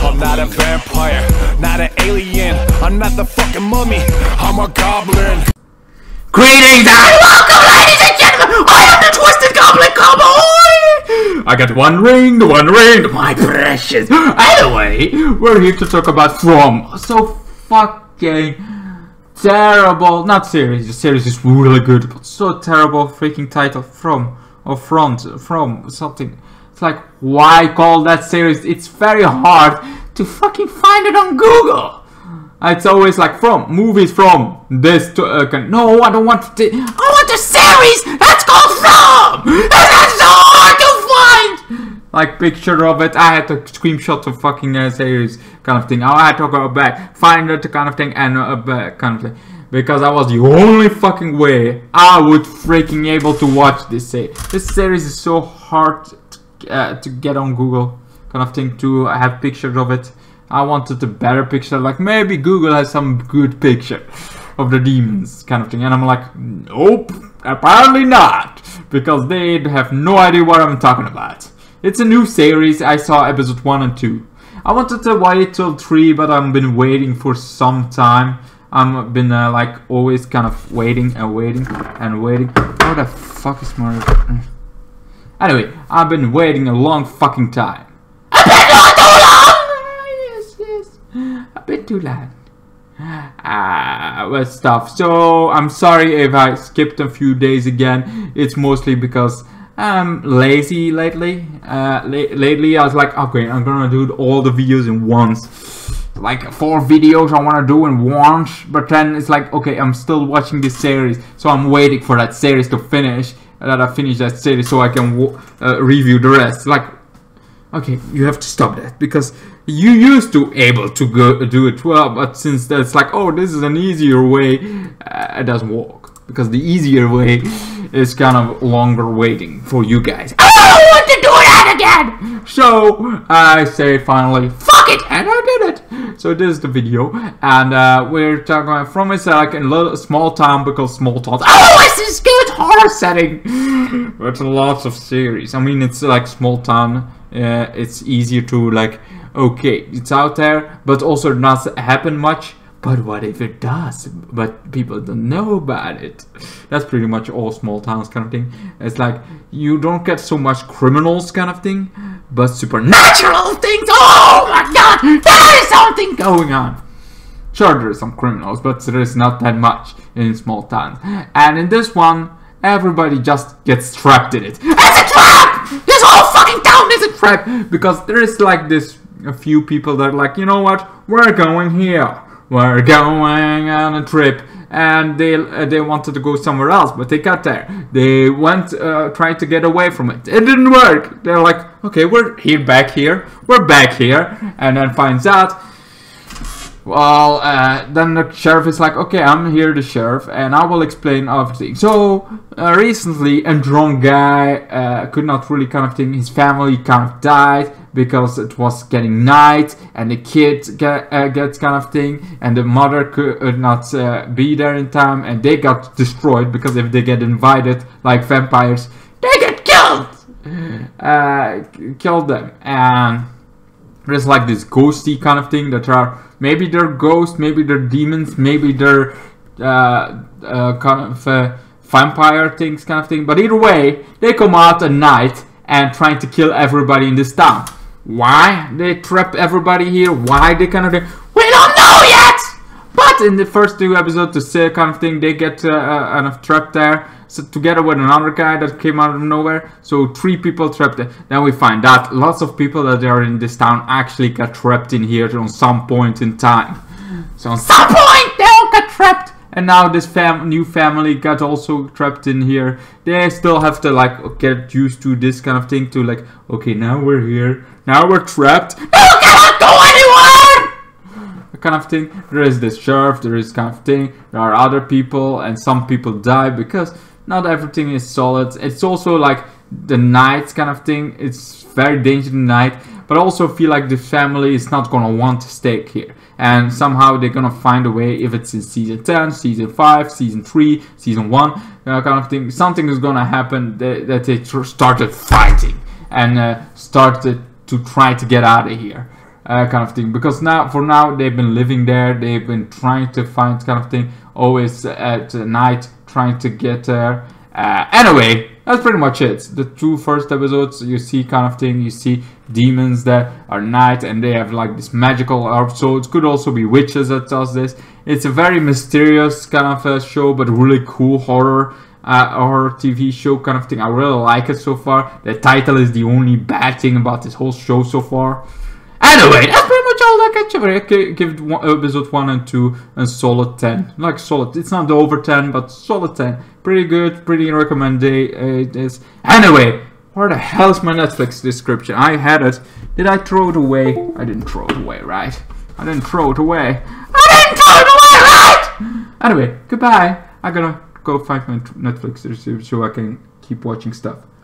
I'm not a vampire, not an alien. I'm not the fucking mummy, I'm a goblin. Greetings and welcome, ladies and gentlemen! I am the Twisted Goblin Cowboy! I got one ring, my precious. Anyway, we're here to talk about From. So fucking terrible, not series, the series is really good, but so terrible freaking title, From, or Front, From, something. It's like, why call that series? It's very hard to fucking find it on Google. It's always like From, movies from, this to, no, I don't want I want a series that's called From! And that's so hard to find! Like, picture of it, I had to screenshot the fucking series kind of thing. I had to go back, find it kind of thing, and kind of thing. Because that was the only fucking way I would freaking able to watch this series. This series is so hard to get on Google kind of thing, to have pictures of it. I wanted a better picture, like maybe Google has some good picture of the demons kind of thing, and I'm like, nope, apparently not, because they have no idea what I'm talking about. It's a new series. I saw episode 1 and 2. I wanted to wait till 3, but I've been waiting for some time. I've been like always kind of waiting and waiting and waiting. What the fuck is my... Anyway, I've been waiting a long fucking time. A bit too loud. With stuff. So I'm sorry if I skipped a few days again. It's mostly because I'm lazy lately. Lately I was like, okay, I'm gonna do all the videos in once. Like 4 videos I wanna do in once. But then it's like, okay, I'm still watching this series, so I'm waiting for that series to finish. That I finish that series so I can review the rest. Like, okay, you have to stop that, because you used to able to go do it well, but since that's like, oh, this is an easier way, it doesn't work, because the easier way is kind of longer waiting for you guys. I don't want to do that again! So I say finally, fuck it, and I did it. So this is the video, and we're talking about From. It's like a little small town, because small towns always is good horror setting. But lots of series. I mean, it's like small town. It's easier to like, okay, it's out there, but also not happen much. But what if it does? But people don't know about it. That's pretty much all small towns kind of thing. It's like, you don't get so much criminals kind of thing, but supernatural things. Oh my god, there is something going on. Sure, there is some criminals, but there is not that much in small towns. And in this one, everybody just gets trapped in it. It's a trap! This whole fucking town is a trap! Because there is like this, a few people that are like, you know what? We're going here. We're going on a trip. And they wanted to go somewhere else, but they got there. They went, tried to get away from it. It didn't work. They're like, okay, we're here, back here. We're back here. And then finds out, well, then the sheriff is like, okay, I'm here, the sheriff, and I will explain everything. So, recently, a drunk guy could not really kind of thing, his family kind of died, because it was getting night, and the kid gets kind of thing, and the mother could not be there in time, and they got destroyed, because if they get invited, like vampires, they get killed! Killed them, and there's like this ghosty kind of thing that are, maybe they're ghosts, maybe they're demons, maybe they're kind of vampire things kind of thing, but either way, they come out at night and trying to kill everybody in this town. Why they trap everybody here? Why they kind of thing? We don't know yet! But in the first 2 episodes, the kind of thing, they get kind of trapped there, so together with another guy that came out of nowhere. So 3 people trapped there. Then we find out lots of people that are in this town actually got trapped in here on some point in time. So on some point they all got trapped. And now this new family got also trapped in here. They still have to like get used to this kind of thing, to like, okay, now we're here, now we're trapped, now we cannot go anywhere! Kind of thing. There is this sheriff, there is kind of thing, there are other people, and some people die because not everything is solid. It's also like the night kind of thing. It's very dangerous at night, but also feel like the family is not gonna want to stay here, and somehow they're gonna find a way. If it's in season 10, season 5, season 3, season 1, kind of thing, something is gonna happen that they started fighting and started to try to get out of here. kind of thing, because for now they've been living there, they've been trying to find kind of thing, always at night trying to get there. Anyway, that's pretty much it. The 2 first episodes, you see kind of thing, you see demons that are night and they have like this magical orb, so it could also be witches that does this. It's a very mysterious kind of show, but really cool horror TV show kind of thing. I really like it so far. The title is the only bad thing about this whole show so far. Anyway, that's pretty much all I can give episode 1 and 2 a solid 10. Like solid, it's not over 10, but solid 10. Pretty good, pretty recommended. Anyway, where the hell is my Netflix description? I had it. Did I throw it away? I didn't throw it away, right? I didn't throw it away. Right? Anyway, goodbye. I'm gonna go find my Netflix so I can keep watching stuff.